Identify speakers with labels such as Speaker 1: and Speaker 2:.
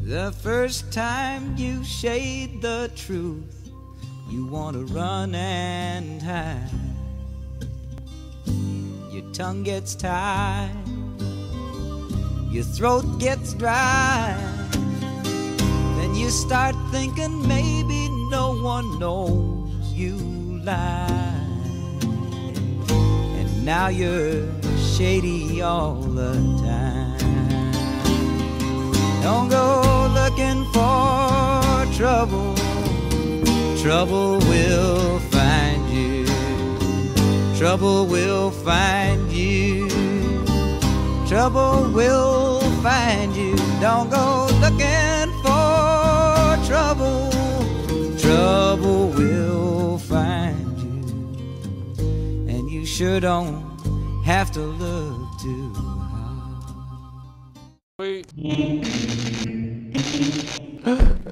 Speaker 1: The first time you shade the truth, you want to run and hide. Your tongue gets tied, your throat gets dry. Then you start thinking maybe no one knows you lie. And now you're shady all the time. Don't go looking for trouble, trouble will find you. Trouble will find you. Trouble will find you. Don't go looking for trouble. Trouble will find you. And you sure don't have to look too hard.
Speaker 2: Wait.